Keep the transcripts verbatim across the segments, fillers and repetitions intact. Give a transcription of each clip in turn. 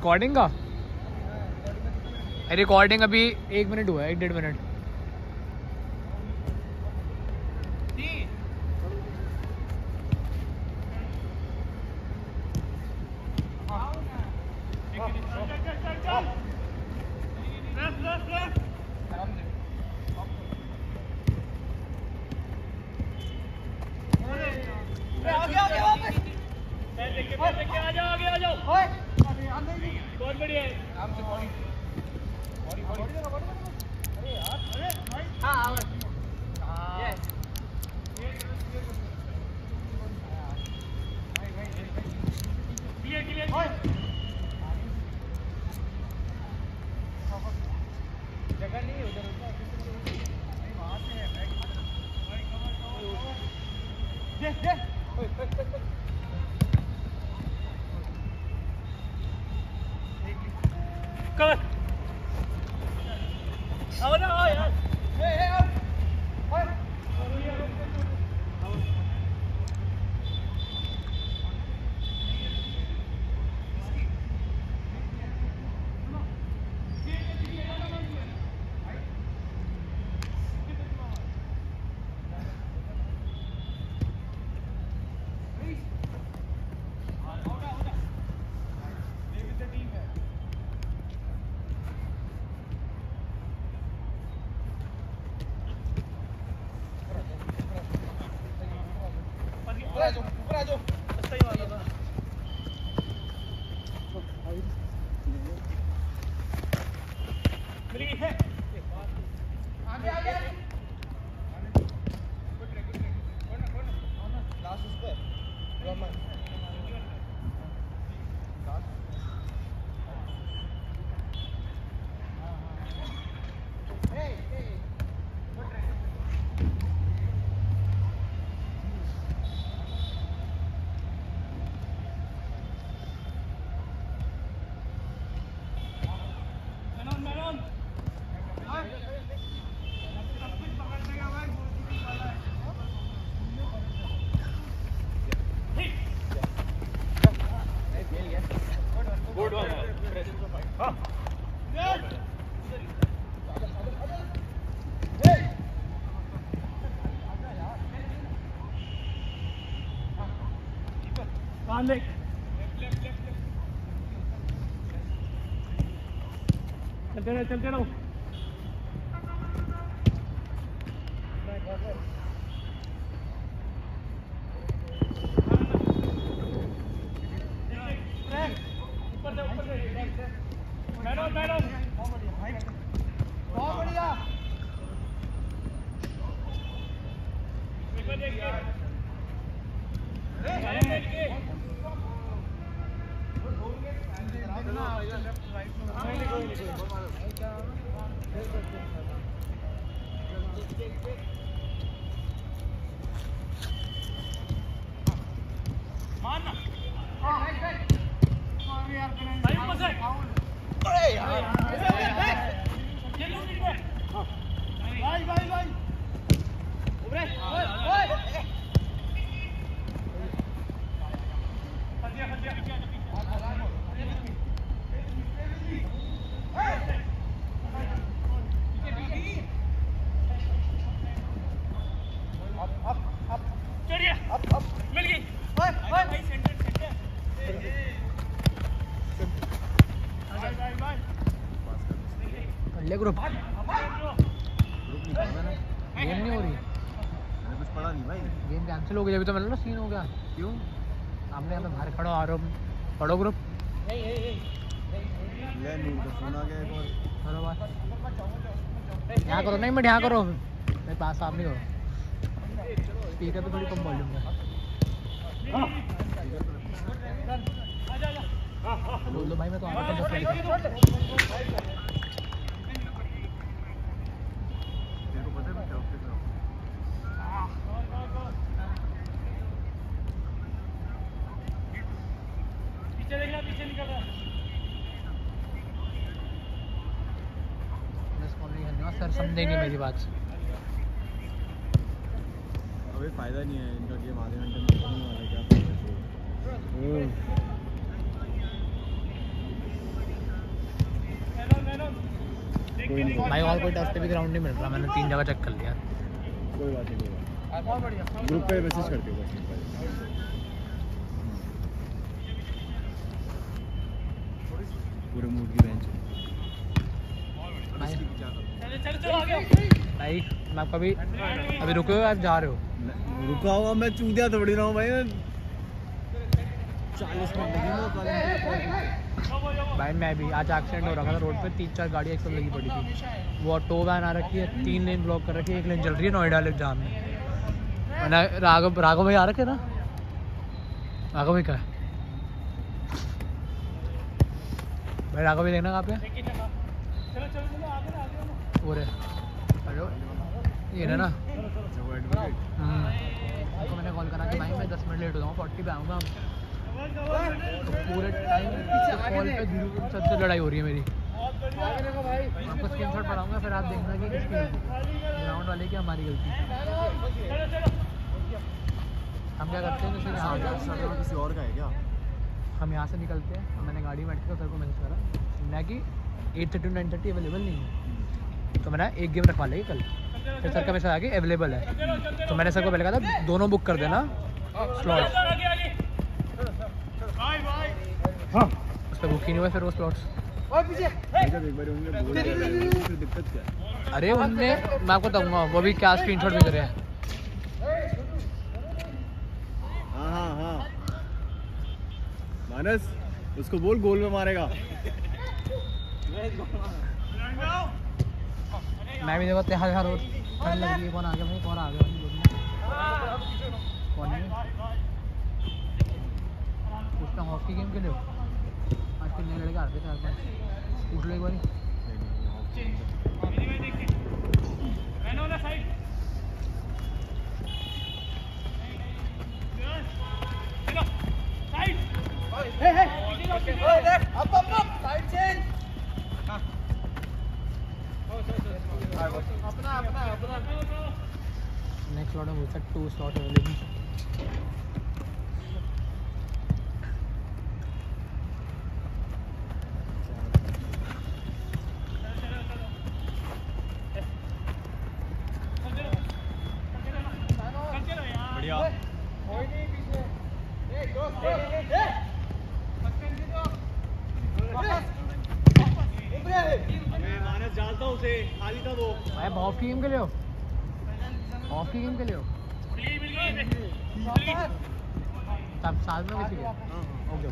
Recording का recording अभी एक मिनट हुआ है, एक डेढ़ मिनट। बहुत बढ़िया है। जगह नहीं है उधर वहां से है दे दे कर आओ ना आओ यार ए ए आओ ऊपर आ जाओ सही बात है मिल गई है आगे आगे लास्ट उस पर रोमन हे हे चलते रहो चलते रहो ऊपर से ऊपर से बैठो बैठो बहुत बढ़िया ऊपर देखिए मारना भाई ऊपर से अरे यार भाई भाई भाई उबरे ओए ओए फंस गया फंस गया मिल गई भाई centre centre bye bye bye कर ले ग्रुप ग्रुप नहीं पड़ा ना गेम नहीं हो रही मैंने कुछ पढ़ा नहीं भाई गेम कैंसिल हो गया अभी तो मतलब ना सीन हो गया क्यों सामने यहाँ पे बाहर खड़ो आ रहे हो पढ़ो ग्रुप ले नूर का फोन आ गया एक और करो बात यहाँ करो नहीं मैं यहाँ करो मेरे पास आप नहीं करो स्पीकर पे थोड़ी कम वॉल्यूम है बोल दो भाई मैं तो आपका तेरे को पता है मैं क्या ऑफिस में पीछे देखना पीछे निकल रहा सर समझेंगे मेरी बात अबे फायदा नहीं है इनका गेम आधे घंटे में खत्म होने वाला है क्या फायदा भाई और कोई टफ पे भी ग्राउंड नहीं मिल रहा, मैंने तीन जगह चेक कर लिया। कोई बात नहीं, कोई बात बहुत बढ़िया नहीं। ग्रुप पे मैसेज कर दियो बस। पूरे मूड की बेंच भाई चलो चलो चलो आगे भाई मैं आपका भी अभी रुके हो, आप जा रहे हो? रुका हुआ मैं चूतिया थोड़ी रहा हूँ भाई। चालीस मिनट लगे भाई मैं भी आज एक्सीडेंट हो रखा था रोड पे, तीन चार गाड़ी एक साथ लगी पड़ी थी। वो ऑटो वैन आ रखी है, तीन लेन ब्लॉक कर रखी है, एक लेन चल रही है नोएडा ले जाम में। मैंने राघव राघव भाई आ रखे ना, राघव भाई का है भाई, राघव भाई देखना कहाँ पे है? चलो चलो चलो आगे ना आगे वो रे हेलो ये है ना। तो मैंने कॉल करा कि भाई मैं दस मिनट लेट हो जाऊँ, फोर्टी पे आऊँगा। तो पूरे टाइम कॉल पे धीरू सबसे लड़ाई हो रही है मेरी। आपको स्क्रीन शॉट पढ़ाऊँगा, फिर आप देखना कि किसकी गलती, ग्राउंड वाले की हमारी गलती। हम क्या करते हैं जैसे यहाँ किसी और का है क्या? हम यहाँ से निकलते हैं, मैंने गाड़ी में बैठ के सर को मैसेज करा मैं कि eight thirty nine thirty available नहीं है, तो मैंने एक गेम रखवा लेगी कल। फिर सर का मैसेज आ गया अवेलेबल है, तो मैंने सर को पहले कहा था दोनों बुक कर देना स्लॉट्स। हाँ उस पर बुक ही नहीं हुआ फिर वो स्लॉट्स। जब एक बार उन्होंने बोल दिया फिर दिक्कत क्या है? अरे उनने मैं आपको दूंगा वो भी क्या स्क्रीन शॉट भेज रहे हैं। हाँ हाँ हाँ मानस उसको बोल गोल में मारेगा। मैं भी देखो त्यार यार ठंड लग रही है। कौन आ गया भाई, कौन आ गया कौन है? पूछता हूँ हॉकी गेम के लिए आज कितने लड़के आ रहे थे, चार पाँच पूछ लो एक बार। नेक्स्ट स्लॉट में बोलता टू स्लॉट अवेलेबल। बढ़िया मानस डालता हूँ उसे, खाली था वो। भाई ऑफ की गेम के लिए हो, ऑफ की गेम के लिए हो तब साथ में किसी के ओके।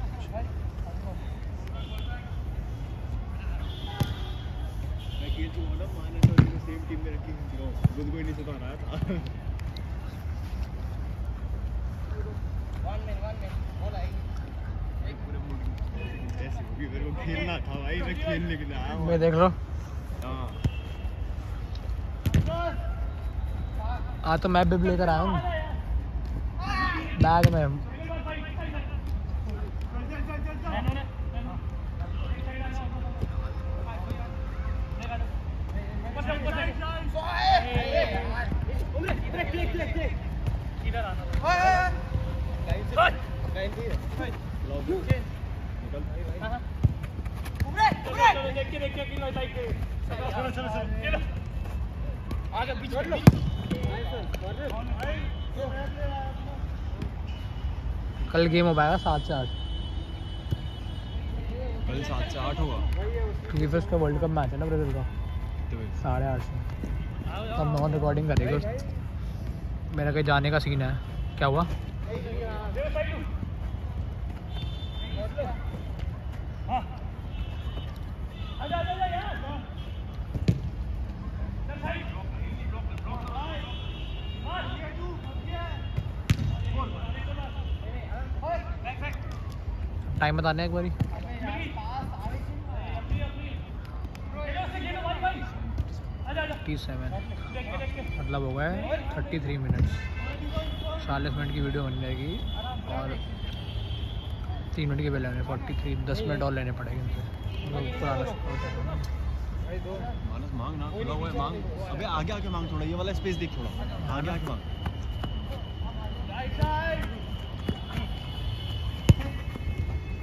मैं खेल चुका हूँ ना, मानस और इनको सेम टीम में रखी खुद को ही नहीं सुधा रहा था। ऐसे होगी, मेरे को खेलना था भाई, मैं खेलने के लिए आया हूँ। मैं देख लो आज तो मैं भी लेकर आया हूँ बैग में। कल गेम हो पाएगा सात से आठ, कल सात से आठ होगा क्योंकि फिर उसका वर्ल्ड कप मैच है ना ब्राज़ील का साढ़े आठ से। तो हम नॉन रिकॉर्डिंग करेंगे। मेरा कहीं जाने का सीन है। क्या हुआ? टाइम बताने एक बारी। थर्टी सेवन मतलब हो गए थर्टी थ्री मिनट्स। चालीस मिनट की वीडियो बन जाएगी और तीन मिनट की बेल लेने फोर्टी थ्री दस मिनट और लेने पड़ेंगे इनसे। पुराना मानस मांग ना, खुला हुआ है मांग। अबे आगे आके मांग, थोड़ा ये वाला स्पेस देख, थोड़ा आगे आके मांग।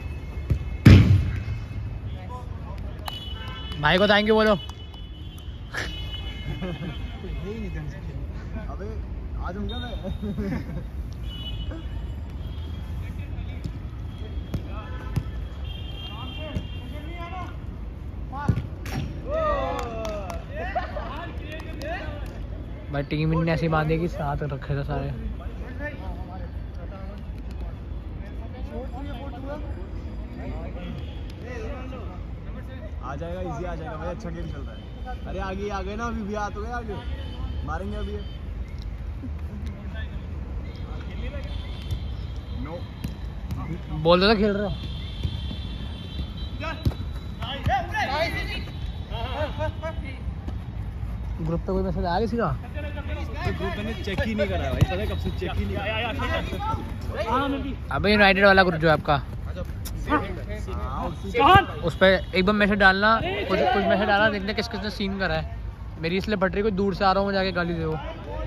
भाई को थैंक यू बोलो। नहीं ढंग से खेलने। अबे आ जाऊंगा मैं। भाई टीम इनने ऐसी बांधी कि साथ रखे थे सारे। आ जाएगा, इजी आ जाएगा भाई, अच्छा गेम चल रहा है। अरे आगे आ गए ना, अभी भी आ तो गए आगे, मारेंगे अभी। नो बोल दो तो खेल रहे हो। ग्रुप पे कोई मैसेज आ गया सीधा? तो ग्रुप मैंने चेक ही नहीं करा भाई, पता है कब से चेक ही नहीं करा। अबे यूनाइटेड वाला ग्रुप जो है आपका, उस पर एक बार मैसेज डालना, कुछ कुछ मैसेज डालना, देखने किस किसने सीन करा है। मेरी इसलिए बट रही, कोई दूर से आ रहा हूँ, जाके गाली दे।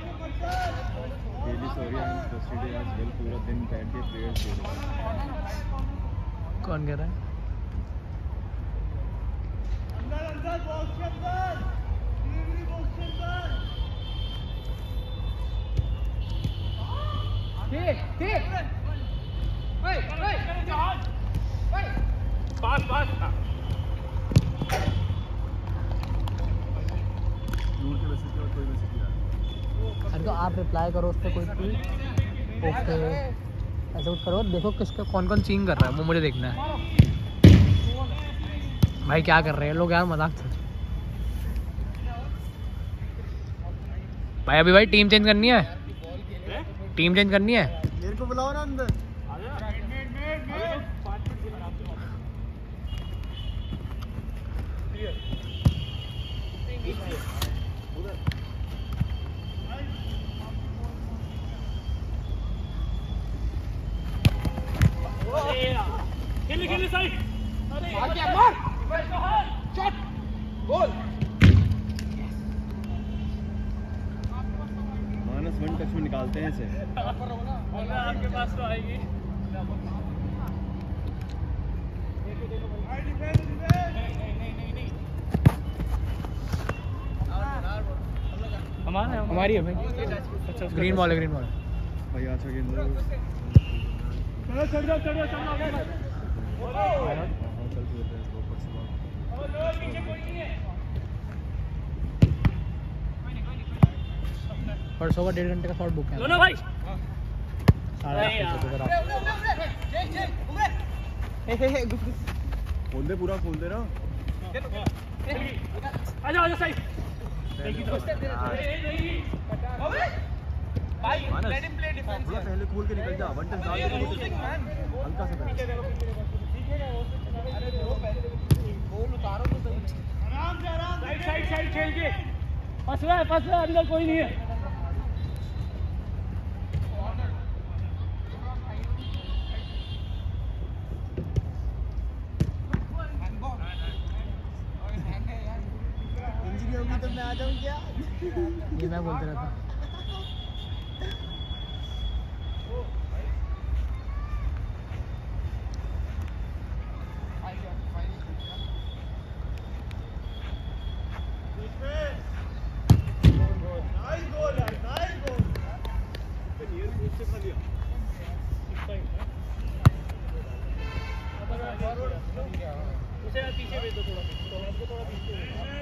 कौन कह रहा है? पास पास दूर के मैसेज के बाद कोई मैसेज नहीं आया। अरे तो आप रिप्लाई करो उस पर, कोई कोई ओके ऐसा कुछ करो, देखो किसका कौन कौन सीन कर रहा है, वो मुझे देखना है। भाई क्या कर रहे हैं लोग यार, मजाक था भाई। अभी भाई टीम चेंज करनी है, टीम चेंज करनी है। मेरे को बुलाओ ना अंदर। खेल खेल साइड। अरे मार shot goal. Minus one touch में निकालते हैं इसे। आपके पास तो आएगी। हमारा हमारी है भाई, ग्रीन बॉल है, ग्रीन बॉल भाई। अच्छा गेंद चलो चढ़ जाओ चढ़ जाओ चल आगे मत। चल तो होते हैं ऊपर से। और लो पीछे कोई नहीं है। परसों का डेढ़ घंटे का शॉट बुक है। लो ना भाई। खोल दे, पूरा खोल दे ना। आजा आजा साइड। भाई लेट हिम प्ले डिफेंस। थोड़ा पहले खोल के निकल जा, वन टच डाल दे हल्का सा। अरे दो पहले गोल उतारो तो सही। आराम से आराम से साइड साइड खेल के। फंस रहा है फंस रहा है, अभी तक कोई नहीं है। इंजरी होगी तो मैं आ जाऊं क्या? ये मैं बोलते रहता। उसे पीछे भेज दो थोड़ा, तो हमको थोड़ा पीछे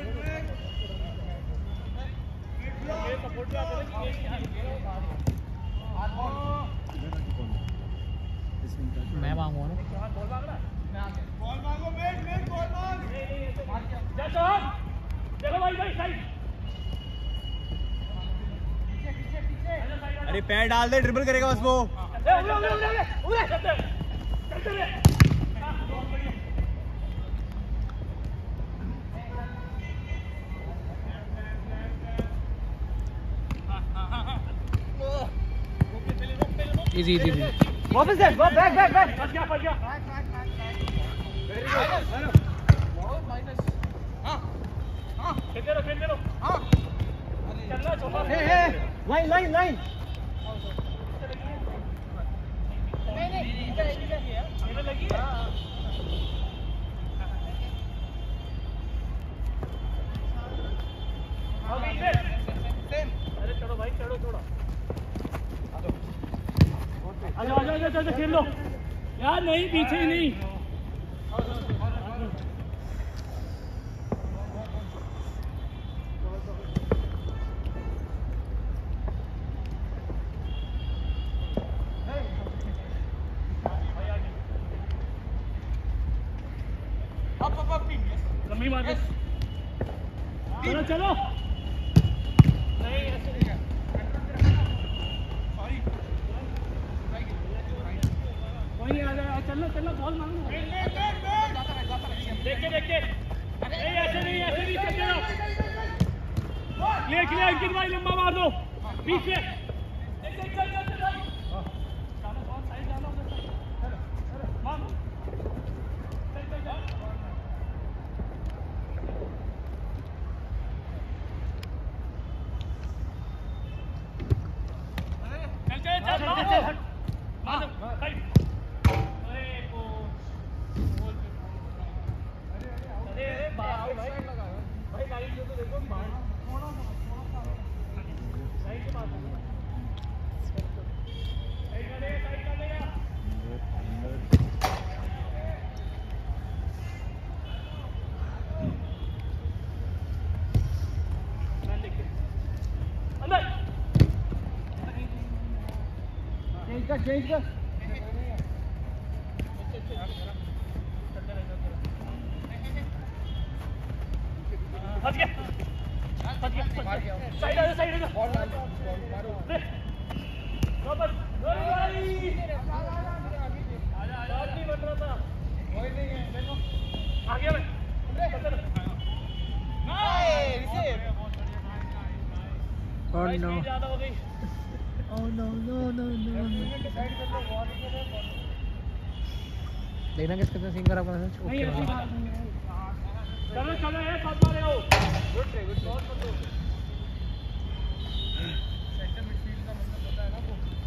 ये सपोर्ट पे आते हैं कि मैं मांगूंगा ना। बॉल मांग रहा है, बॉल मांगो, वेट वेट बॉल मांग। जा चल देखो भाई भाई साइड। अरे पैर डाल दे, ड्रिबल करेगा बस वो। ए उड़े उड़े उड़े उड़े चलते चलते रे। Easy easy easy. वापस दे, बैक बैक बैक। फंस गया फंस गया। Very good. बहुत माइनस। हां हां खेलते रहो खेलते रहो। हां चलना छोटा। ए ए लाइन लाइन लाइन। नहीं नहीं इधर इधर है, इधर लगी है। अभी इधर सेम यार नहीं पीछे ही नहीं लंबी मार दे चलो चलो नहीं ऐसे नहीं है सॉरी कोई नहीं आ जाए चलना चलना बॉल मांगो देख के देख के नहीं ऐसे नहीं ऐसे नहीं चल रहा क्लियर क्लियर अंकित भाई लंबा मार दो पीछे चल चल चल चल चलो बहुत साइड जाना उधर चलो मार चल चल चल चल चल चल मार दो भाई अरे को बोल अरे अरे भाई भाई भाई गाड़ी जो तो देखो बाहर थोड़ा थोड़ा साइड के पास साइड कर ले साइड कर ले यार मैं देख अंदर चेंज कर चेंज कर फंस गया फंस गया साइड आ जा साइड आ जा बॉल मारो ले वापस गोल भाई आजा आजा नहीं बन रहा था कोई नहीं है देखो आ गया मैं नाइस रिसीव Oh no. ज्यादा हो गई Oh no no no no. Decide कर लो बॉल के लिए देखना किस कितने सिंगर आपका मैसेज नहीं ओके ऐसी बात नहीं है चलो चलो ये साथ मारे हो गुड रे गुड बहुत मत दो सेंटर मिडफील्ड का मतलब पता है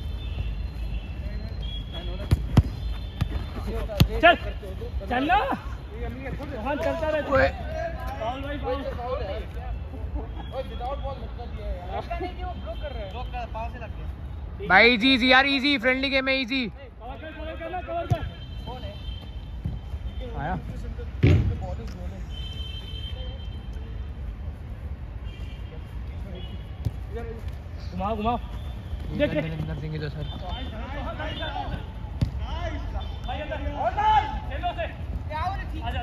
ना वो चल चल ना वहां चलता रहे फाउल भाई फाउल फाउल है ओए विदाउट बॉल लगता दिया है यार ऐसा नहीं कि वो ब्लॉक कर रहे हैं ब्लॉक कर पास से लग गया भाई इजी इजी यार इजी फ्रेंडली गेम है इजी कवर कर कवर करना कवर कर कौन है आया बॉल इज गोल घुमाओ घुमाओ देख ले नरेंद्र सिंह इधर सर भाई अंदर ऑर्डर चलो से क्या हो रही थी आ जा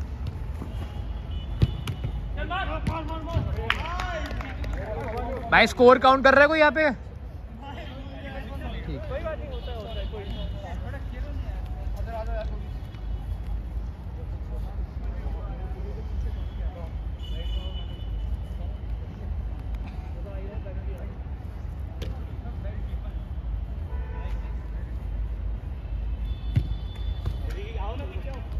चल मार मार मार मार भाई स्कोर काउंट कर रहा है कोई यहाँ पे ठीक कोई बात नहीं होता है होता है कोई थोड़ा खेलो नहीं यार उधर आ जाओ यार आओ ना पीछे आओ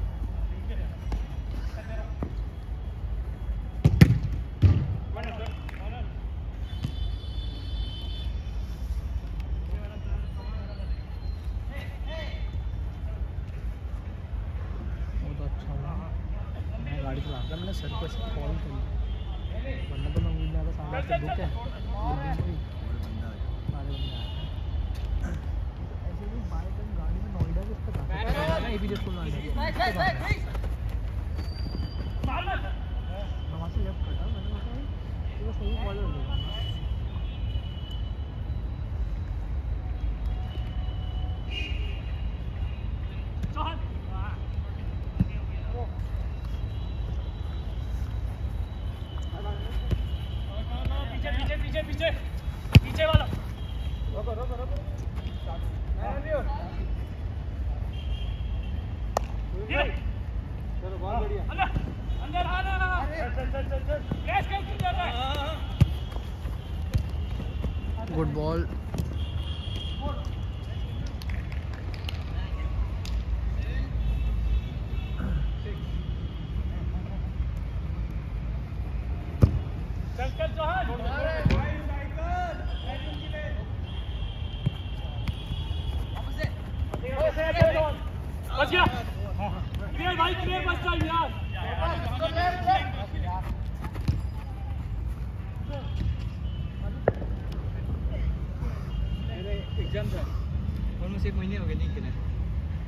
गाड़ी चला रहा मैंने सर को कॉल कर वरना तो मैं मिलने वाला सामने से बुक है ऐसे भी बाय टाइम गाड़ी में नोएडा के उसका जाता है एबी जस्ट बोलना है मारना मैं वहाँ से लेफ्ट कटा मैंने सोचा ये तो सही कॉल हो गया पीछे पीछे पीछे पीछे वाला रोको रोको रोको चलो बहुत बढ़िया अंदर अंदर आना चल चल चल चल चल प्रेस कर क्यों कर रहा है गुड बॉल चल चल चौहान बच गया क्लियर भाई क्लियर बच जाए यार मेरे एग्जाम था ऑलमोस्ट एक महीने हो गए नहीं खेले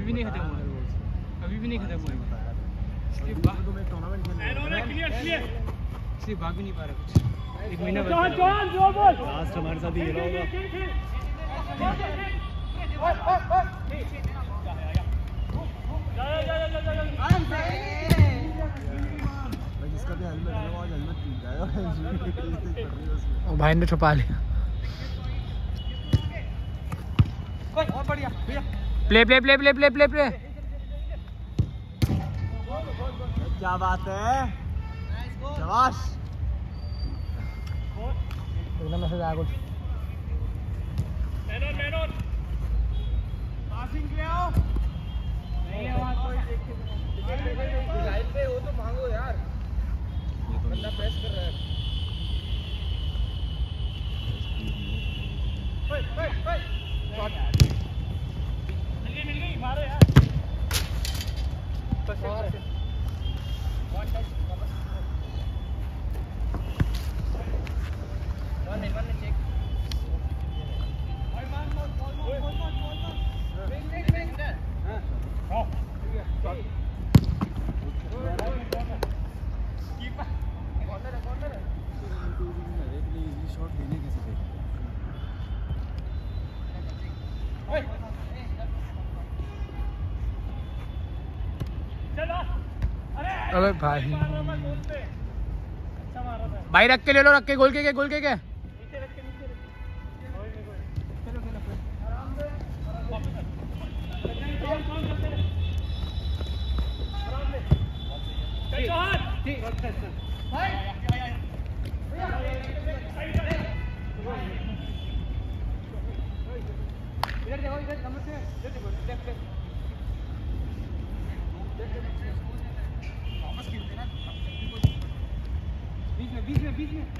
भी नहीं खत्म हुआ, अभी भी नहीं खत्म हुआ। सिर्फ भाग तुम एक टूर्नामेंट खेल रहे हो क्लियर क्लियर, सिर्फ भाग भी नहीं पा रहा कुछ। एक महीना बचा है। लास्ट हमारे साथ ही खेला होगा। भाई जिसका भी हेलमेट है वो आज हेलमेट टूट जाएगा। वो भाई ने छुपा लिया। बहुत बढ़िया भैया, play play play play play play play क्या बात है, शाबाश। एकदम मैसेज आया कुछ। मेनोन मेनोन पासिंग ले आओ। नहीं आवाज कोई देख के लाइन पे हो तो भागो यार, बंदा प्रेस कर रहा है। ओए ओए ओए शॉट मिल गई मिल गई, मारो यार। बस one touch one one check. Shot लेने कैसे थे? अबे भाई भाई रख के ले लो, रख के गोल के के गोल के के इधर देखो, इधर नंबर से इधर देखो, लेफ्ट लेफ्ट वापस खेलते ना, बीच में बीच में बीच में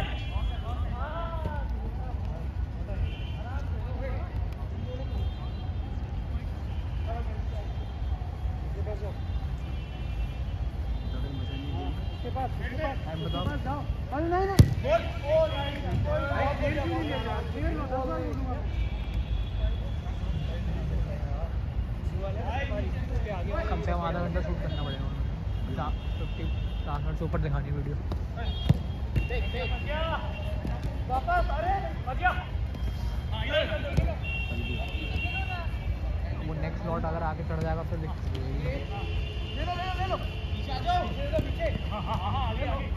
के पास के पास बताओ जाओ। अरे नहीं नहीं गोल गोल कम से कम आधा घंटा शूट करना पड़ेगा। फिफ्टी सात मिनट से ऊपर दिखानी वीडियो। वापस अरे बढ़िया। वो नेक्स्ट स्लॉट अगर आके चढ़ जाएगा फिर दिक्कत ले लो ले लो ले लो, पीछे आ जाओ, पीछे लो पीछे। हां हां हां आगे आगे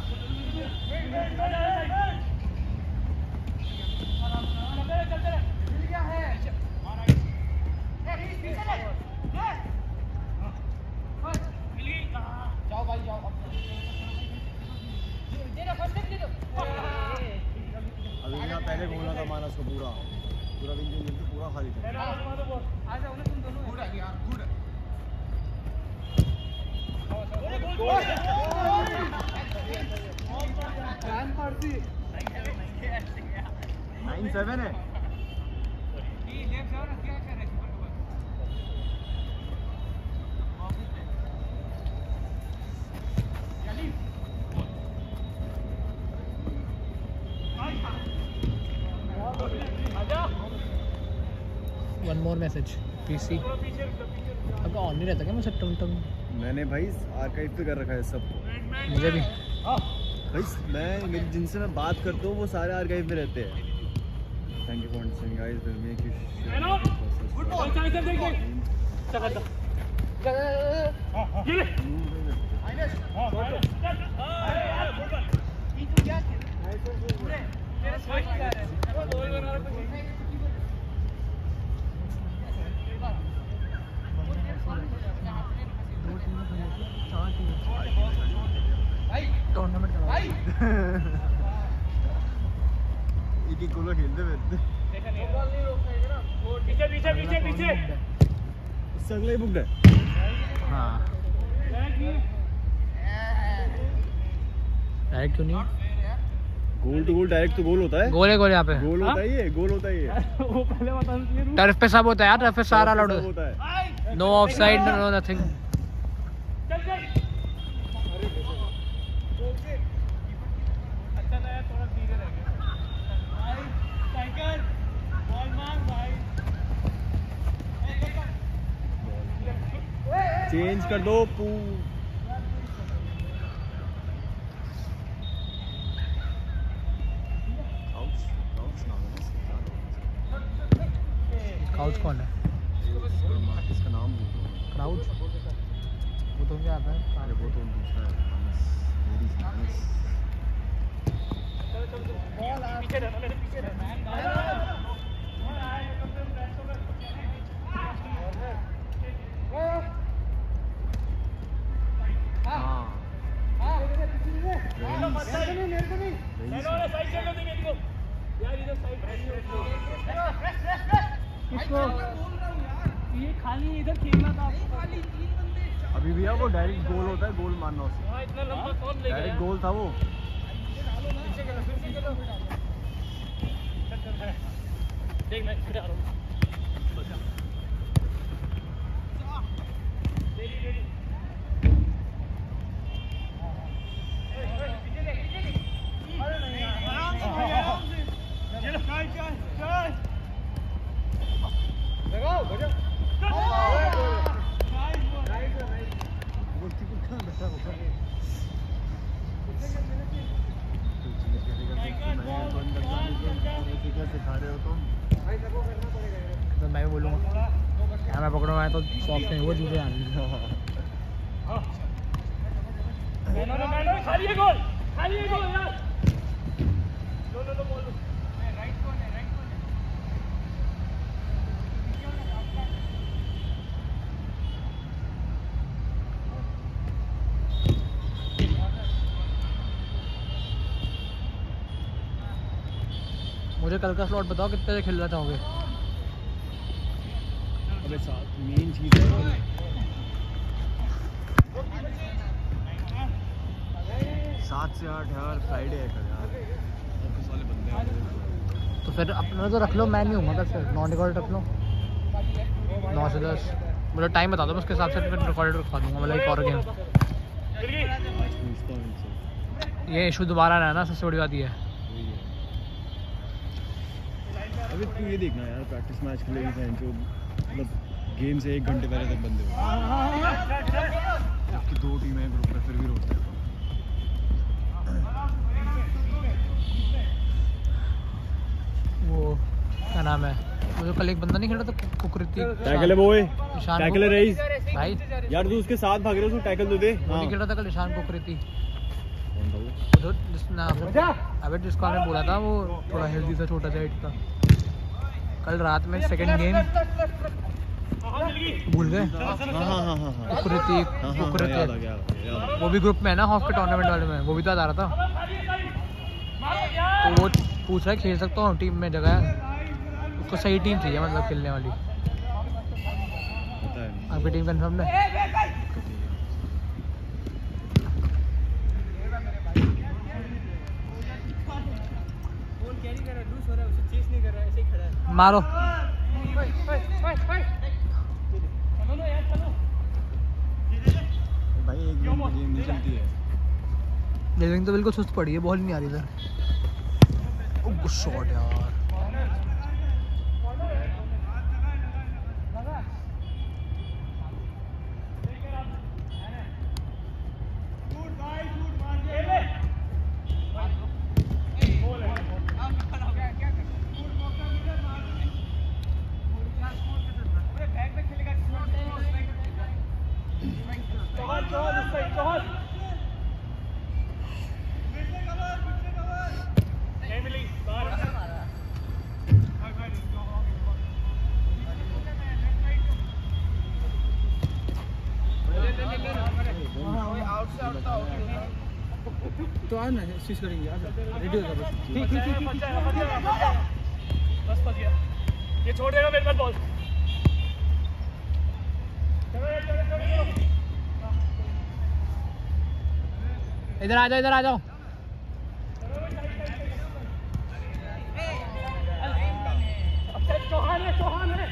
चलते चलते मिल गया है। ए पीछे ले मिल गई। जाओ भाई जाओ, दे दो फर्स्ट दे दो। अभी ना पहले बोला था मानस को पूरा पूरा विंग मिल के पूरा खाली था। आ जाओ ना तुम दोनों। गुड है यार गुड। नाइन सेवन है। वन मोर मैसेज पीसी अब ऑन नहीं रहता क्या मुझे टम टम? मैंने भाई आर्काइव पे कर रखा है सब। मुझे भी भाई मैं मेरी जिनसे मैं बात करता हूँ वो सारे आर्काइव में रहते हैं। Thank you for understanding guys, will make you good ball chance दे दे चल चल हां हां ये ले माइनस हां माइनस अरे यार गुड बॉल ये तो क्या पूरे तेरे साइड जा रहा है वो बॉल बना रहा है। टूर्नामेंट एक एक गोल खेलते रहते। देखा नहीं बॉल नहीं रोक पाएगा ना, पीछे पीछे पीछे पीछे उससे अगला ही बुक है। हाँ डायरेक्ट क्यों नहीं? गोल टू गोल डायरेक्ट तो गोल होता है। गोल है गोल यहाँ पे। गोल होता ही है, गोल होता ही है। वो पहले बता दो। टर्फ पे सब होता है यार, टर्फ पे सारा लड़ होता है। No offside no nothing. चल चल अच्छा ना यार, थोड़ा धीरे रह गया भाई। साइकिल बॉल मांग भाई। चेंज कर दो पू काउच काउच नाम है काउच कौन है? इसका नाम क्राउच वो तो क्या आता है? अरे वो तो दूसरा है पीछे रहना मेरे पीछे रहना हाँ ये खाली इधर खेलना था अभी भी है वो डायरेक्ट गोल होता है गोल मारना उससे इतना लंबा कौन ले डायरेक्ट गोल था वो देख मैं फिर आ रहा हूँ तो मैं भी बोलूँगा यहाँ मैं पकड़ूँगा तो सॉफ्ट नहीं वो जूते आने खाली है गोल खाली है गोल यार लो लो लो बोल राइट कौन है राइट कौन मुझे कल का स्लॉट बताओ कितने से खेलना चाहोगे? अबे साथ मेन चीज़ है सात से आठ यार फ्राइडे है कल यार ऑफिस वाले बंदे हैं तो फिर अपना तो रख लो, मैं नहीं हूँ कल फिर नॉन रिकॉर्ड रख लो नौ से दस मुझे टाइम बता दो मैं उसके हिसाब से फिर रिकॉर्ड रखवा दूँगा मतलब एक और गेम ये इशू दोबारा आना है ना सबसे बड़ी बात ये है। अबे तू ये देखना यार प्रैक्टिस मैच खेलेगी फैन जो मतलब गेम से एक घंटे पहले तक बंदे हो जबकि दो टीमें हैं ग्रुप में फिर भी रोते हैं वो क्या नाम है वो जो कल एक बंदा नहीं खेला था कुकरीति टैकल है बॉय ईशान टैकल है रईस भाई यार तू उसके साथ भाग रहे हो उसको टैकल दे दे वो हाँ नहीं खेला था कल ईशान कुकरीति कौन था वो जो जिसने आपने अबे जिसको आपने बोला था वो थोड़ा हेल्दी सा छोटा सा हाइट का कल रात में सेकंड गेम भूल गए हाँ हाँ हाँ हाँ हाँ कुकरीति हाँ हाँ कुकरीति याद आ गया याद आ गया। वो भी ग्रुप में है ना हॉफ के टूर्नामेंट वाले में वो भी तो आ रहा था तो वो पूछ रहा है खेल सकता हूँ टीम में जगह है उसको सही टीम चाहिए मतलब खेलने वाली पता है आपकी टीम कंफर्म है मारो भाई एक गेम गेम नहीं चलती है ड्रिबलिंग तो बिल्कुल सुस्त पड़ी है बॉल नहीं आ रही इधर ओह शॉट यार तो आज ना स्विच करेंगे रेडी हो जाओ ठीक ठीक ठीक बस बस गया ये छोड़ देगा मेरे पास बॉल इधर आ जाओ इधर आ जाओ चौहान है चौहान है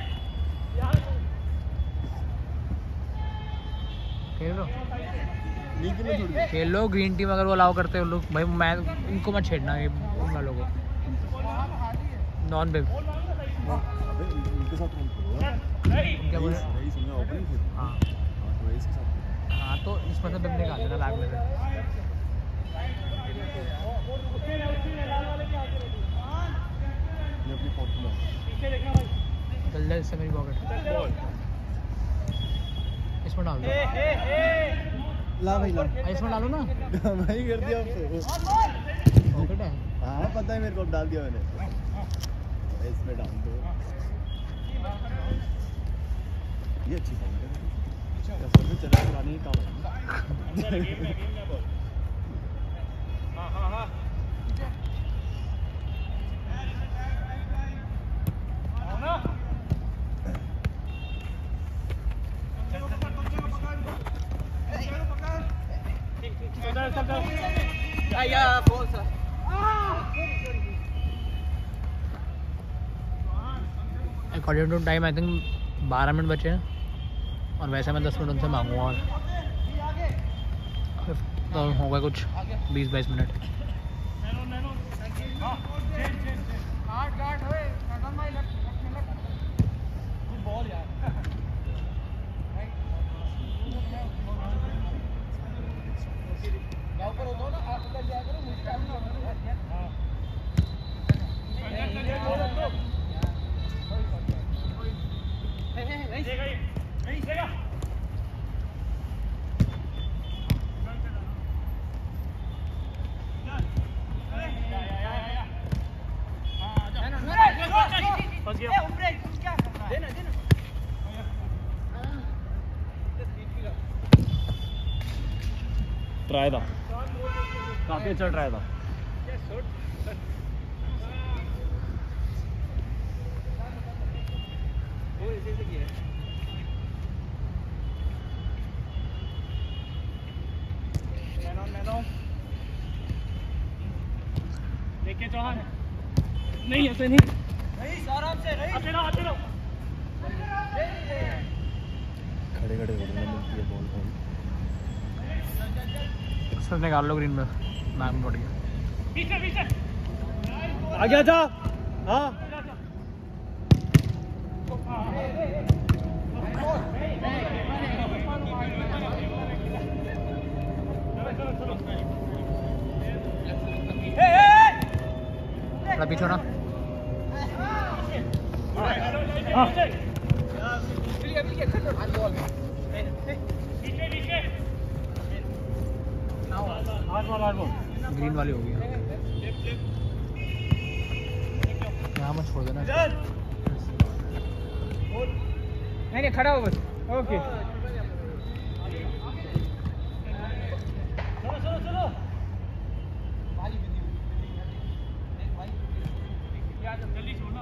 खेल लो लीग में छोड़ दे खेल लो ग्रीन टीम अगर वो अलाउ करते हो लोग भाई मैं इनको मत छेड़ना ये उन वालों को नॉन बिग अबे इनके साथ कौन खेलेगा क्या बोले रईस रईस में ओपनिंग खेल हाँ हाँ तो भाई इसके साथ। हाँ तो इसमें से बिक निकाल देना बैग में से। मैं अपनी पॉकेट में चल जा इससे मेरी पॉकेट इसमें डाल दो। ला भाई ला इसमें डालो ना। भाई कर दिया आपको। पॉकेट है। हाँ पता है मेरे को, डाल दिया मैंने। इसमें डाल दो। ये अच्छी साउंड है। कसम से चला पुरानी ही काम है। हाँ हाँ हाँ according to time I think बारह मिनट बचे हैं और वैसे मैं दस मिनट उनसे मांगूंगा और तो हो गए कुछ बीस बाईस मिनट। ट्राई था, काफी अच्छा ट्राई था। देखिए चौहान, नहीं ऐसे नहीं, आराम से आते रहो आते रहो। खड़े खड़े होने मिलती है बॉल को। सब निकाल लो ग्रीन में, बैग में पड़ गया। पीछे पीछे आ गया था। हाँ थोड़ा पीछे ना। ग्रीन वाली होगी यहाँ मत छोड़ देना। नहीं नहीं खड़ा हो बस। ओके चलो चलो चलो जल्दी छोड़ना।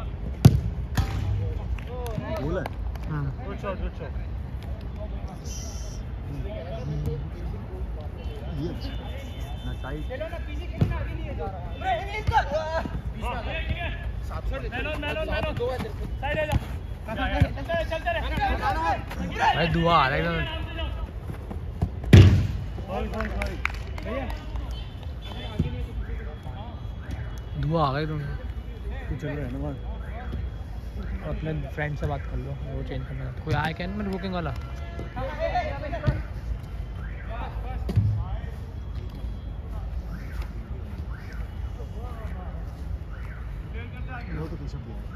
बोल है। Good shot good shot. ये ना साइड खेलो ना पीछे खेलो ना, आगे नहीं जा रहा है। निकल सात सौ मेलोन मेलोन मेलोन दो है तेरे को साइड ले जा। चलते चलते रहे भाई दुआ आ रहा है एकदम। बॉल बॉल बॉल भैया दुआ आ गई तुम। तू चल रहा है ना बाहर। अपने फ्रेंड से बात कर लो, वो चेंज करना। कोई आया क्या मेरे बुकिंग वाला? वो तो पीछे गया।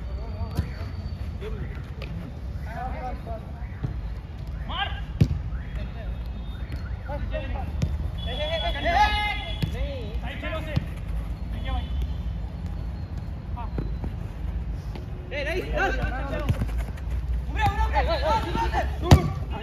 मार साइड चलो से देखिए भाई। हां ए नहीं चलो उरे उरे शूट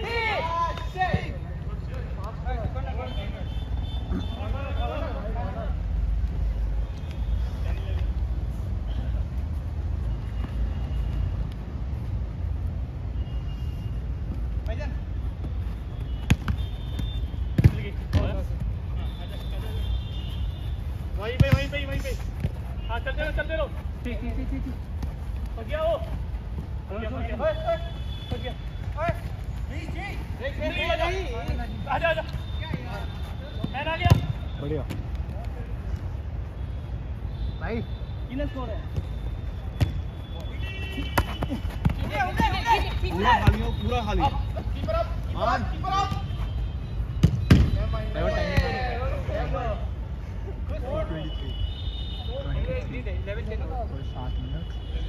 वहीं पे वहीं पे वहीं पे। हाँ चलते रहो चलते रहो। ठीक ठीक ठीक ठीक हो गया वो। हो गया हो गया हो गया। जी जी देख देख आजा आजा मैन आ गया। बढ़िया भाई कितना स्कोर है? पूरा खाली हो, पूरा खाली। सात मिनट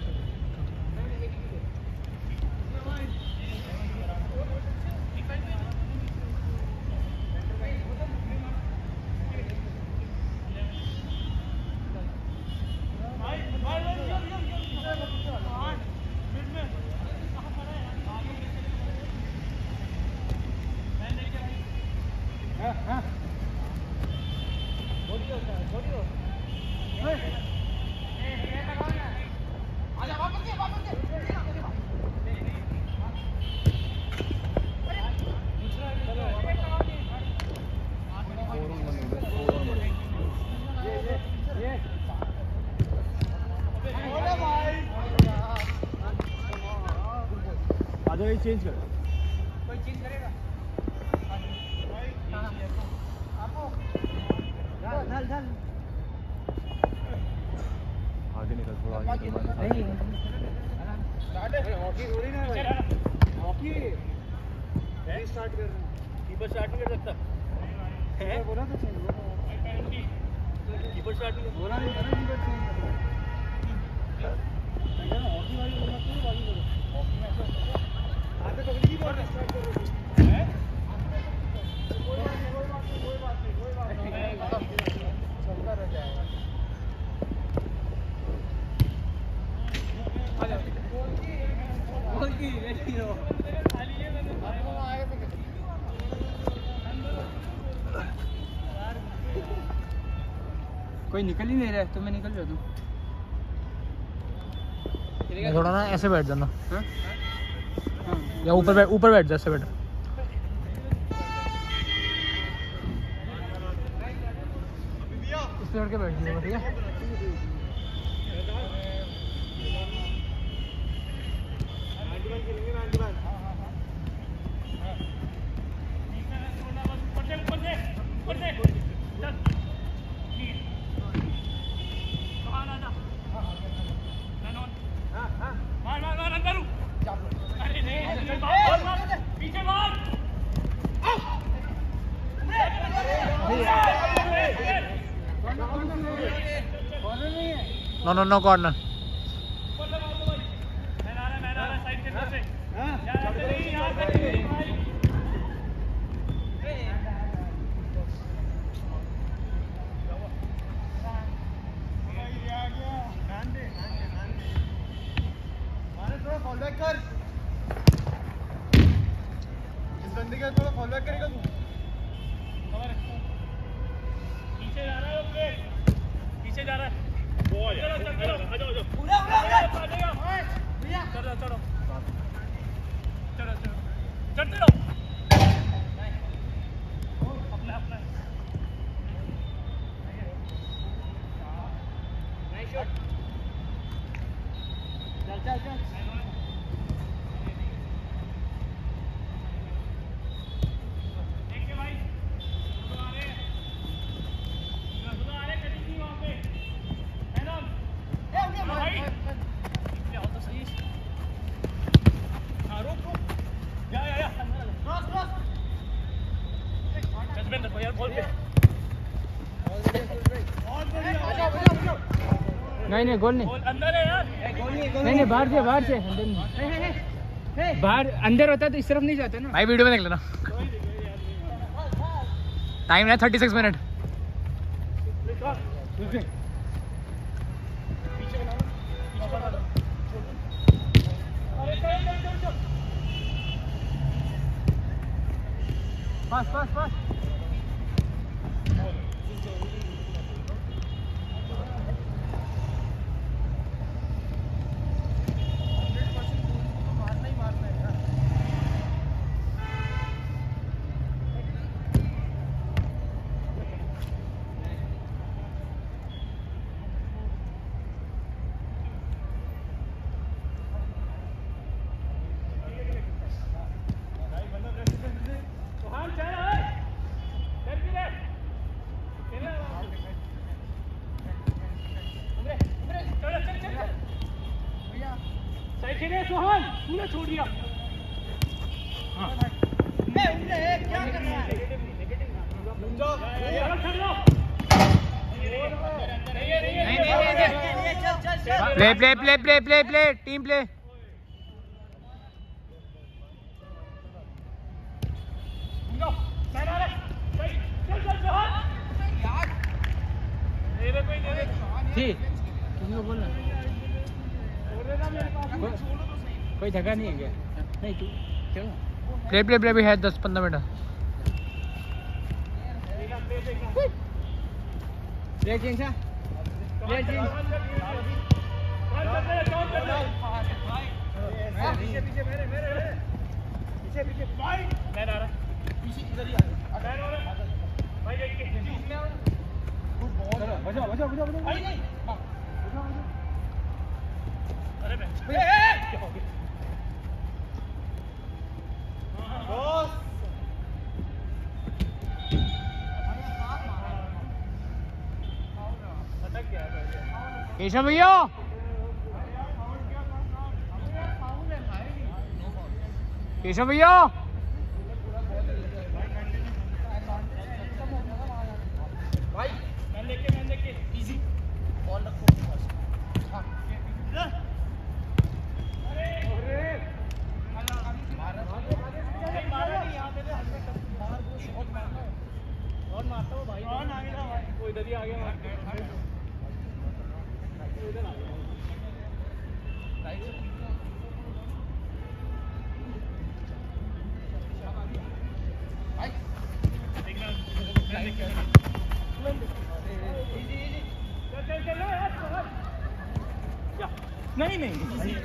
चेंज कर कोई चेंज करेगा चल चल आगे निकल थोड़ा आगे निकल नहीं हॉकी थोड़ी ना हॉकी स्टार्ट कर रहे हैं कीपर स्टार्ट नहीं कर सकता है बोला तो चेंज कीपर स्टार्ट नहीं बोला नहीं कीपर चेंज कर हॉकी वाली बोलना तो वाली करो हॉकी में ऐसा आते तो की बात स्टार्ट करो हैं कोई बात नहीं कोई बात नहीं कोई बात नहीं कोई बात नहीं चलता रह जाएगा बोल की रेडी हो खाली ये मैंने आपको आगे पे कोई निकल ही नहीं रहा है तो मैं निकल जाता हूं थोड़ा ना ऐसे बैठ जाना हां या ऊपर बैठ ऊपर बैठ जा ऐसे बैठ इस पे बैठ के बैठ जाइए ठीक है नो नो नो कॉर्नर पीछे जा रहा है पीछे जा रहा है चलो चलो चलो आ जाओ चलो चलो चलो चलो चढ़ते रहो अपना अपना नाइस शॉट चल चल चल नहीं नहीं गोल नहीं अंदर है यार नहीं नहीं बाहर से बाहर से अंदर नहीं बाहर अंदर होता तो इस तरफ नहीं जाता ना भाई वीडियो में देख लेना टाइम है thirty six minute pass pass pass Sohan तूने छोड़ दिया हाँ play play play play play play team play. किसी को बोलना कोई जगह नहीं है क्या? नहीं तू चलो प्ले प्ले प्ले भी है दस पंद्रह मिनट। प्ले चेंज है प्ले चेंज। पीछे पीछे मेरे मेरे पीछे पीछे भाई मैं आ रहा पीछे इधर ही आ भाई देख के बचाओ बचाओ बचाओ बचाओ भाई नहीं अरे मैं बॉस अटक गया केशव भैया। केशव भैया भाई मैं लेके मैं लेके इजी बॉल रखो अरे अरे मारा मारा नहीं यहां पे बाहर को शॉट मारना कौन मारता हो भाई? कौन आ गया भाई? वो इधर ही आ गया इधर आ गया राइट से नहीं नहीं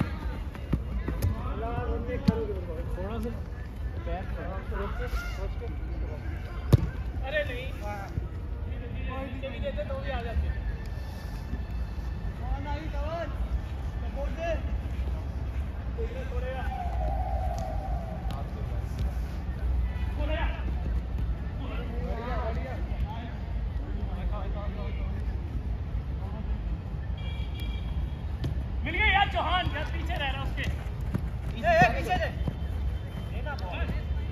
थोड़ा सा पैर सोच के अरे नहीं भी देते तो भी आ जाते बोल दे मिल गया यार चौहान यार पीछे रह रहा उसके पीछे पीछे दे देना बॉल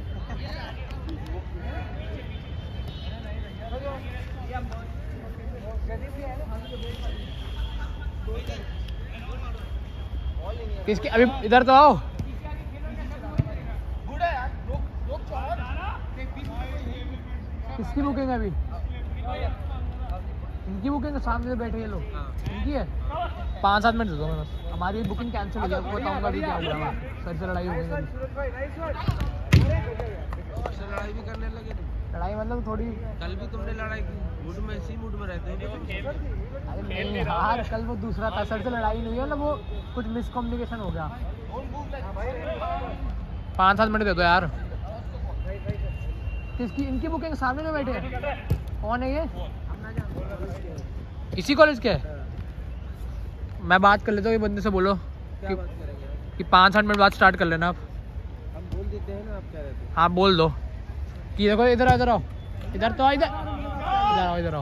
किसकी अभी इधर तो आओ। किसकी बुकिंग है अभी? इनकी बुकिंग है सामने बैठे ये लोग इनकी है। पाँच सात मिनट दे दो मैं बस हमारी बुकिंग कैंसिल हो गई आपको बताऊंगा अभी क्या हुआ। सर से लड़ाई हो गई लड़ाई भी करने लगे लड़ाई मतलब थोड़ी कल भी तुमने लड़ाई की मूड में इसी मूड में रहते हो। अरे नहीं यार कल वो दूसरा था सर से लड़ाई नहीं हुई मतलब वो कुछ मिसकम्युनिकेशन हो गया। पाँच सात मिनट दे दो यार। किसकी इनकी बुकिंग सामने में बैठे हैं कौन है ये? इसी कॉलेज के? मैं बात कर लेता हूँ ये बंदे से बोलो कि, कि पाँच आठ मिनट बाद स्टार्ट कर लेना आप। हम बोल देते हैं ना आप क्या रहते हैं। हाँ बोल दो कि देखो इधर इधर आओ इधर तो आओ इधर इधर आओ इधर आओ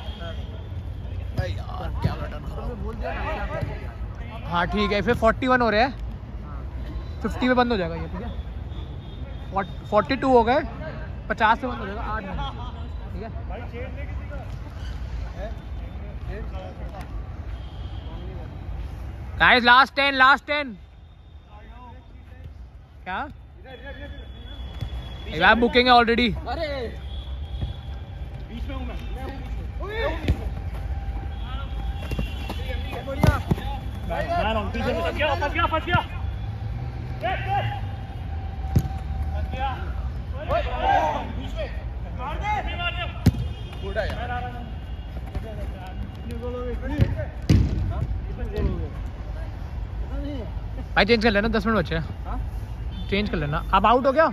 यार क्या बटन बोल दिया। हाँ ठीक है फिर फोर्टी वन हो रहे हैं फिफ्टी पे बंद हो जाएगा ये ठीक है। फोर्टी टू हो गए पचास पे बंद हो जाएगा आठ मिनट ठीक है। Guys last ten last ten क्या यार बुकिंग है ऑलरेडी। अरे बीच में हूं मैं बढ़िया मैं पीछे फंस गया फंस गया फंस गया देख देख फंस गया बीच में मार दे मार दे बूढ़ा यार भाई चेंज कर लेना दस मिनट बचे हैं चेंज कर लेना। आप आउट हो क्या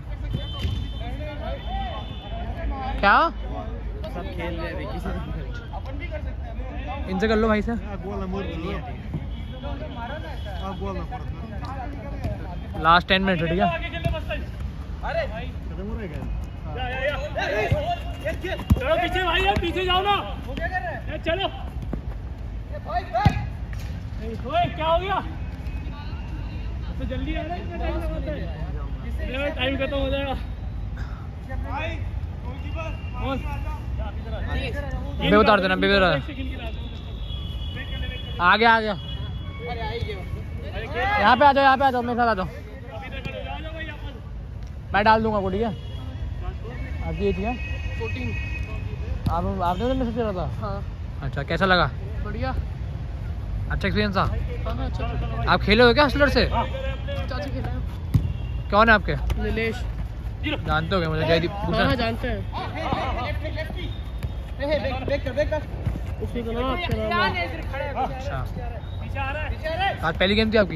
क्या सब खेल रहे हैं किसी अपन भी कर सकते हैं इनसे कर लो भाई से। लास्ट टेन मिनट ठीक है। अरे चलो पीछे भाई यार पीछे जाओ ना चलो क्या हो गया तो जल्दी आ रहा है टाइम खत्म हो जाएगा। बे उतार देना, बे उतार। आ गया आ गया, यहाँ पे आ जाओ, यहाँ पे आ जाओ, मेरे साथ आ जाओ, मैं डाल दूंगा को, ठीक है? आपकी एज है फोर्टीन। आप आपने तो मैसेज करा था? हाँ। अच्छा, कैसा लगा? बढ़िया, अच्छा एक्सपीरियंस था? हाँ, अच्छा। आप खेले हो क्या हॉस्टलर से? चाचा खेला है। कौन है आपके? नीलेश। जानते हो क्या मुझे? जयदीप? हाँ, जानते हैं। अच्छा, आज पहली गेम थी आपकी?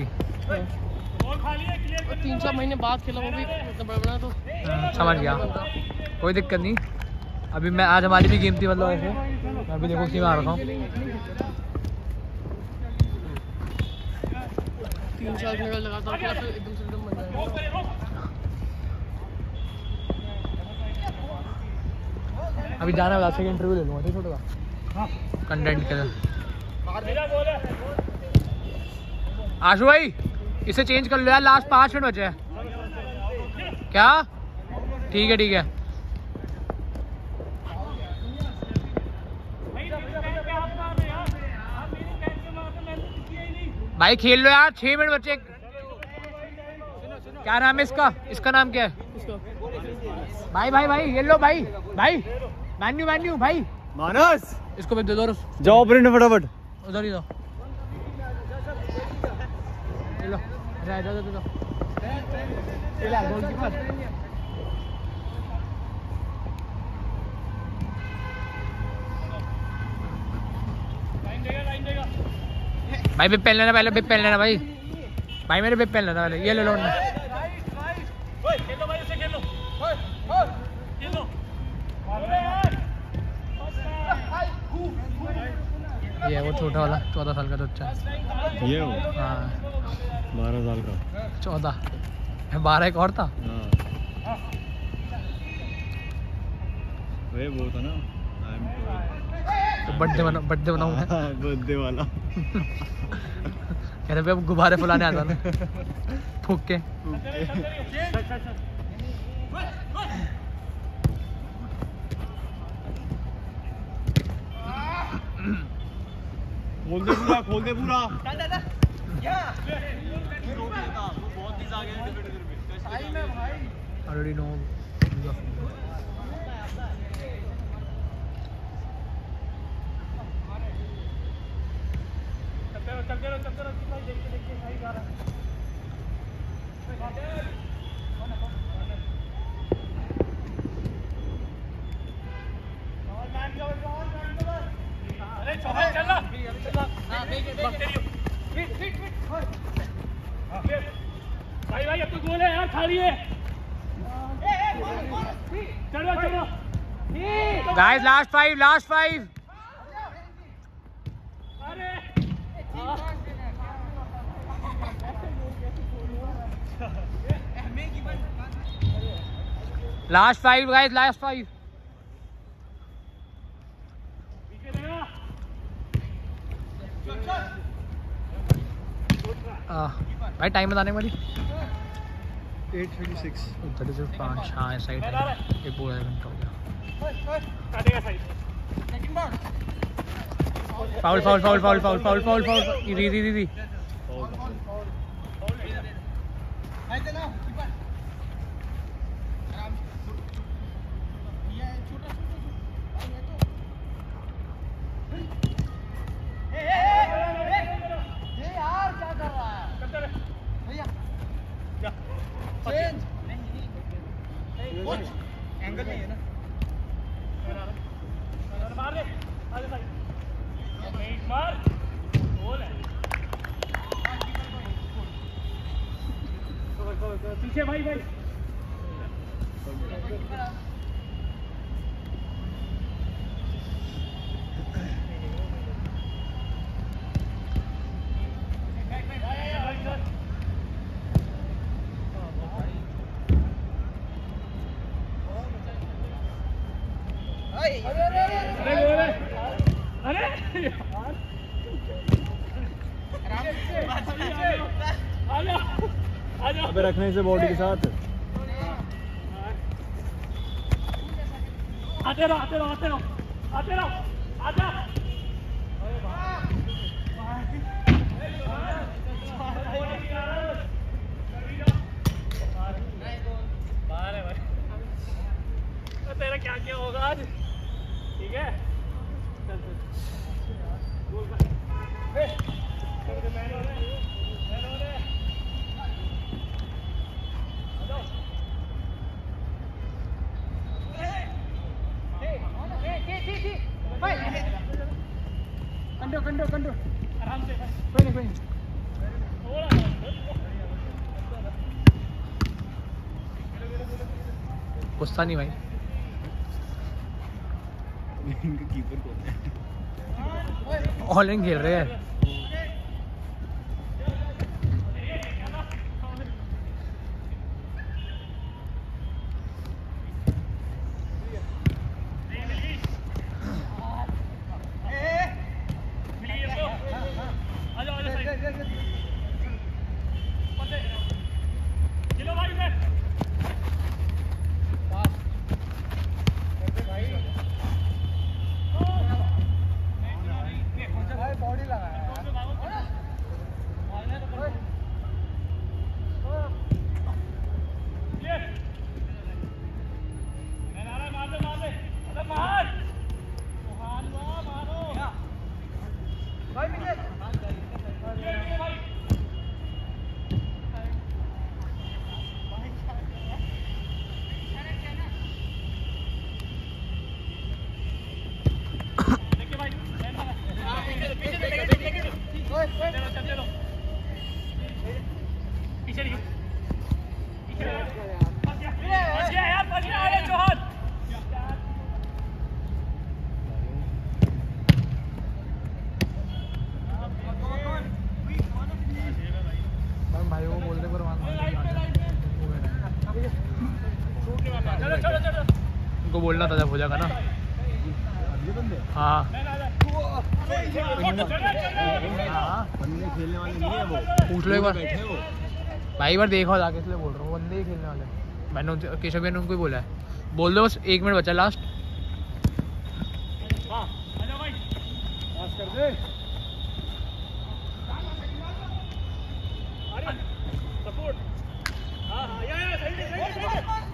तीन चार महीने बाद खेला, वो भी मतलब बड़ा तो समझ गया, कोई दिक्कत नहीं। अभी मैं आज हमारी भी गेम थी, मतलब ऐसे मैं अभी देखो उसी में आ रखा हूँ। तीन चार मिनट लगातार खेला, फिर एकदम से एकदम बन जाएगा। अभी जाना है, लास्ट इंटरव्यू ले लूँगा, ठीक छोटे का कंटेंट के लिए। आशु भाई इसे चेंज कर लो यार, लास्ट पाँच मिनट बचे हैं क्या? ठीक है ठीक है। भाई खेल लो यार, छह मिनट बचे। क्या नाम है इसका? इसका नाम क्या है? भाई भाई भाई ये लो भाई भाई मैन्यू मैन्यू भाई मानस, इसको दे दो, जाओ प्रिंट फटाफट, उधर ही दो, ले लो, दे दो दे दो, ले ला गोलकीपर। भाई बिप पहन लेना, पहले बिप पहन लेना भाई, भाई मेरे बिप पहन लेना पहले, ये ले लो। ये वो छोटा वाला चौदह साल का बच्चा, ये हो? हाँ बारह साल का, चौदह, बारह एक और था। हाँ वही वो था ना, तो बर्थडे बना बर्थडे बनाऊंगा, बर्थडे वाला। कह रहे अब गुब्बारे फुलाने आता ना फूक के। खोल दे पूरा, खोल दे पूरा। Already know. चलते रहो चलते रहो देखते देखते सही जा रहा है। अरे चौहान चल ना, भाई भाई अब तो गोल है यार, खाली है। चलो चलो Guys, last five, last five. Last five, guys, last five. Uh, भाई टाइम बताने वाली eight thirty six thirty six पाँच, हाँ साइड एक पूरा घंटा हो गया। Foul foul foul foul foul foul foul foul दी दी दी दी एंगल नहीं है ना, मार दे, आगे साइड मार, गोल है। पीछे भाई भाई अबे रखने से बॉडी के साथ। आते रहो आते रहो आते रहो आते रहो आजा तेरा क्या क्या होगा आज ठीक है चल चल गोल कर ए चल के मैन हो रहे मैन हो रहे आ जाओ ए ए ए ए ए भाई कंडो कंडो कंडो आराम से कोई नहीं कोई नहीं थोड़ा गुस्सा नहीं भाई इनका कीपर कौन है? ऑनलाइन खेल रहे हैं उनको बोलना था जब हो जाएगा ना हाँ बंदे खेलने वाले नहीं है वो पूछ लो एक बार बैठे वो भाई एक बार देखो जाके इसलिए बोल रहा हूँ बंदे ही खेलने वाले मैंने उनसे केशव भैया ने उनको ही बोला है बोल दो बस एक मिनट बचा लास्ट कर दे सपोर्ट हाँ हाँ या या सही सही सही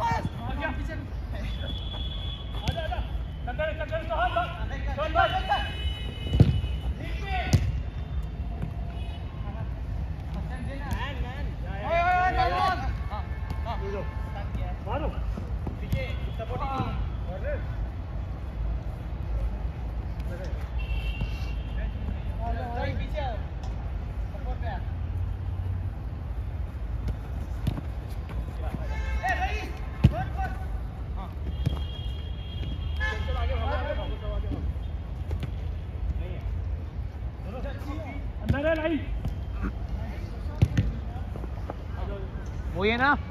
आजा आजा कंधे कंधे तो हाथ चल भाई मारो पीछे सपोर्टिंग पीछे सपोर्ट पे ए भाई गुड गुड हां चल आगे भागो आगे भागो आगे भागो नहीं है अंदर है लाइन वो ये ना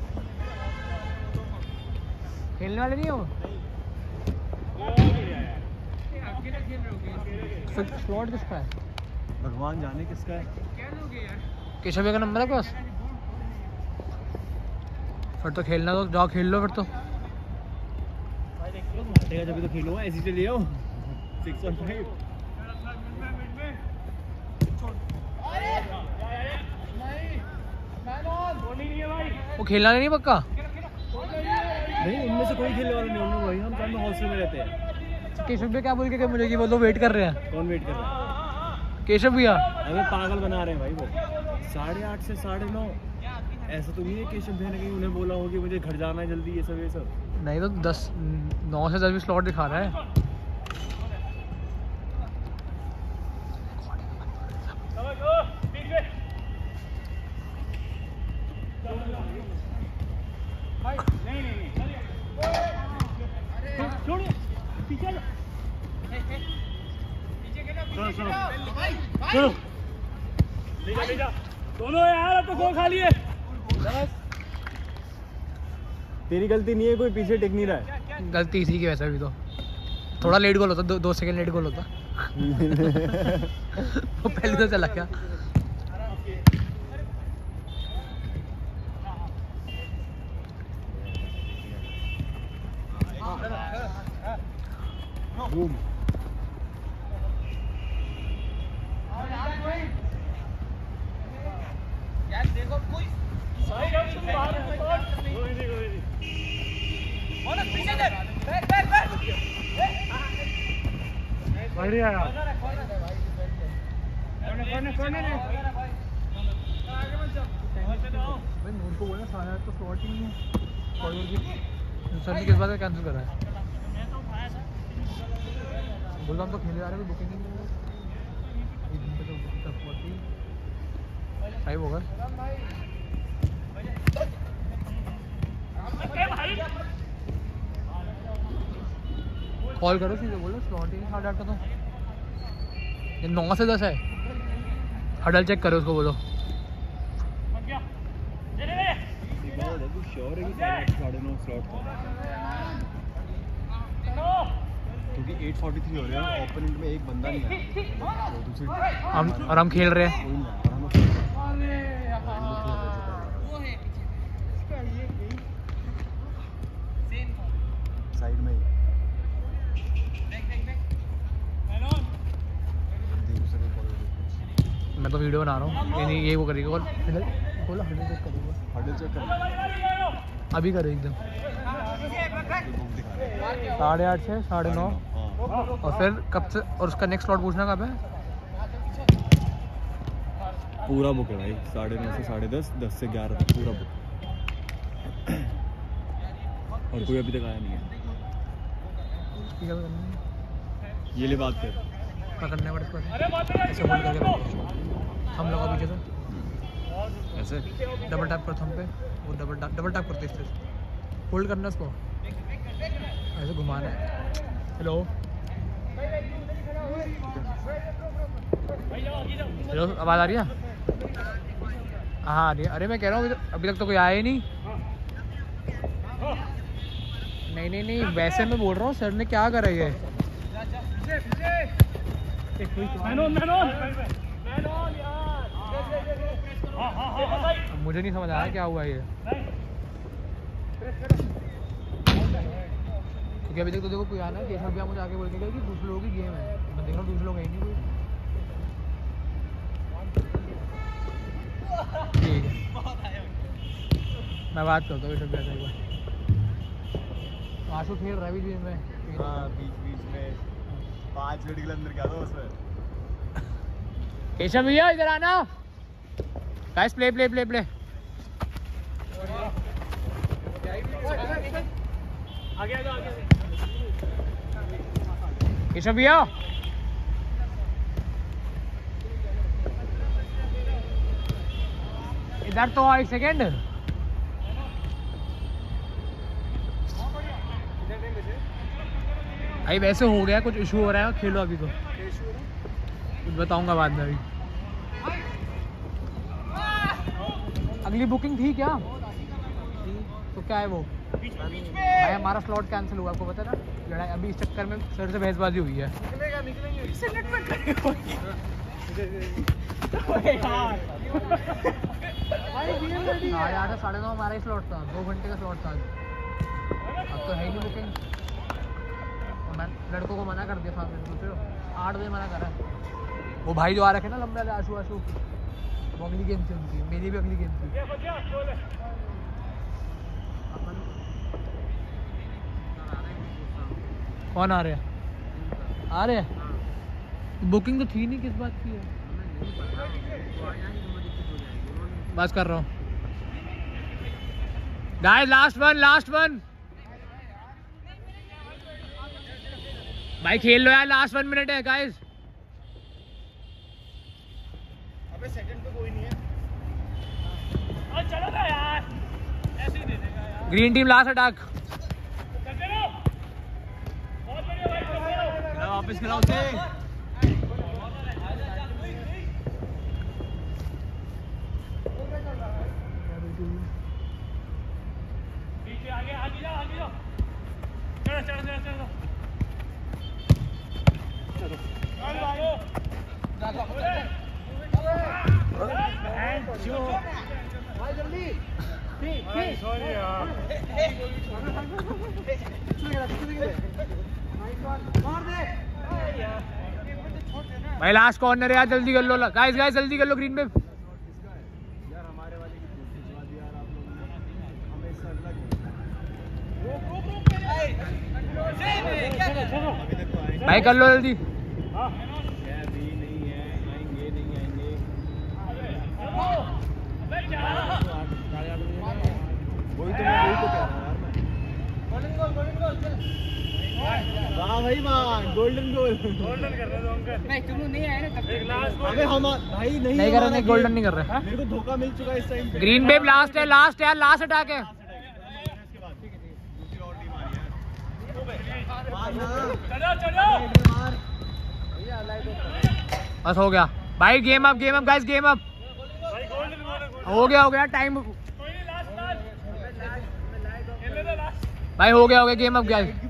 खेलने वाले नहीं हो स्लॉट किसका है भगवान जाने किसका है केशव भैया का नंबर है पास फिर तो खेलना तो जाओ खेल लो फिर तो हटेगा जब भी तो खेलो ऐसे चलिए हो सिक्स वन फाइव वो खेलना नहीं पक्का नहीं उनमें से कोई खेलने वाला नहीं उनमें वही हम सामने हॉस्टल में रहते हैं केशव भैया क्या बोल के गए मुझे कि वो लोग वेट कर रहे हैं कौन वेट कर रहा है केशव भैया हमें पागल बना रहे हैं भाई वो साढ़े आठ से साढ़े नौ ऐसा तो नहीं है केशव भैया ने कहीं उन्हें बोला हो कि मुझे घर जाना है जल्दी ये सब ये सब नहीं तो दस नौ से दस भी स्लॉट दिखा रहा है नहीं नहीं छोड़ पीछे चलो चलो चलो ले जा ले जा दोनों यार अब तो गोल खा लिए तेरी गलती नहीं है कोई पीछे टिक नहीं रहा है गलती इसी की वैसे भी तो थोड़ा लेट गोल होता दो, दो सेकंड लेट गोल होता वो पहले तो चला क्या बूम यार देखो कोई सही है तुम बाहर कोई नहीं कोई नहीं मोनस पीछे दे बैक बैक बैक बढ़िया यार कोने कोने कोने ने आगे मत जाओ भाई नूर को बोला साढ़े आठ तो स्लॉट ही नहीं है कॉलर की सर ने किस बात का कैंसिल करा है मैं तो उठाया था बोला हम तो खेले जा रहे हैं बुकिंग नहीं है एक घंटे तो तक फोर्टी फाइव होगा कॉल करो सीधे बोलो स्लॉट ही नहीं साढ़े आठ का तो ये नौ से दस है हडल चेक करो उसको बोलो श्योर है कि साढ़े नौ स्लॉट क्योंकि आठ सौ तैंतालीस हो रहे हैं ओपोनेंट में एक बंदा नहीं है तो दूसरी हम और हम खेल रहे हैं कोई नहीं है, और हम साइड में ही मैं तो वीडियो बना रहा हूँ ये नहीं ये वो करेगा और हडल बोला हडल चेक करेगा हर्डल चेक कर अभी करे एकदम बुक दिखा रहे हैं साढ़े आठ से साढ़े नौ हाँ और फिर कब से और उसका नेक्स्ट स्लॉट पूछना कब है पूरा बुक है भाई साढ़े नौ से साढ़े दस दस से ग्यारह तक पूरा बुक और कोई अभी तक आया नहीं है ठीक है ये ले बात कर पकड़ने पड़ता है ऐसे होल्ड करके रखो। हम लोग पीछे से ऐसे डबल टैप कर थंब पे वो डबल टैप डबल टैप करते इससे होल्ड करना इसको ऐसे घुमाना है हेलो हेलो आवाज़ आ रही है हाँ आ रही है अरे मैं कह रहा हूँ अभी तक अभी तक तो कोई आया ही नहीं नहीं नहीं नहीं वैसे मैं बोल रहा हूँ सर ने क्या करा ये मैनोन मैनोन मैनोन यार हां हां हां मुझे नहीं समझ आया क्या हुआ ये क्योंकि अभी तक तो देखो कोई आना है केशव भैया मुझे आगे बोल के गए कि दूसरे लोगों की गेम है मैं देख रहा हूँ दूसरे लोग है ही नहीं कोई ठीक है मैं बात करता हूँ केशव भैया से एक बार आशु खेल रहा है बीच में हाँ बीच बीच में पाँच मिनट के अंदर क्या था उसमें केशव भैया इधर आना guys play play play play आगे आ जाओ आगे केशव भैया इधर तो आओ एक सेकेंड भाई वैसे हो गया कुछ इशू हो रहा है खेलो अभी तो कुछ बताऊंगा बाद में अभी अगली बुकिंग थी क्या तो क्या है वो भाई हमारा स्लॉट कैंसिल हुआ आपको पता ना लड़ाई अभी इस चक्कर में सर से बहसबाजी हुई है निकलेगा निकलेंगे हाँ यार साढ़े नौ हमारा ही स्लॉट था दो घंटे का स्लॉट था अब तो है ही नहीं बुकिंग मैं लड़कों को मना कर दिया सामने दूसरे आठ बजे मना करा वो भाई जो आ रखे ना लंबे वाले आशु आशु वो अगली गेम थी उनकी मेरी भी अगली गेम थी कौन आ रहे हैं आ रहे हैं बुकिंग तो थी नहीं किस बात की है बस कर रहा हूँ guys last one last one भाई खेल लो यार लास्ट वन मिनट है गाइस अबे सेकंड पे कोई नहीं है और चलो ना यार ऐसे ही दे देगा यार ग्रीन टीम लास्ट अटैक चलते रहो बहुत बढ़िया भाई चलते रहो वापस खिलाओ उसे पीछे आगे आगे जाओ आगे जाओ चलो चलो चलो चलो भाई जल्दी सॉरी यार भाई लास्ट कॉर्नर है यार, जल्दी कर लो गाइस गाइस जल्दी कर लो ग्रीन पे। यार हमारे वाले की खिंचवा दिया यार आप लोगों ने, हमें इससे अगला अभी तक तो आए भाई कर लो जल्दी। भी नहीं है, आएंगे नहीं आएंगे। वही तो मैं वही तो कह रहा हूँ यार मैं। वाह भाई वाह, गोल्डन गोल। गोल्डन कर रहे हो अंकल। नहीं तुम नहीं आए ना तब एक लास्ट गोल। अबे हम भाई नहीं नहीं कर रहे, गोल्डन नहीं कर रहे। मेरे को धोखा मिल चुका है इस टाइम पे। ग्रीन पे लास्ट है, लास्ट यार, लास्ट अटैक है। दूसरी और टीम आ रही है। चलो चलो बस हो गया भाई, game up game up guys, game up भाई गोल्डन गोल्डन हो गया हो गया टाइम कोई नहीं लास्ट लास्ट खेलने दो लास्ट भाई, हो गया हो गया गेम अप गाइस।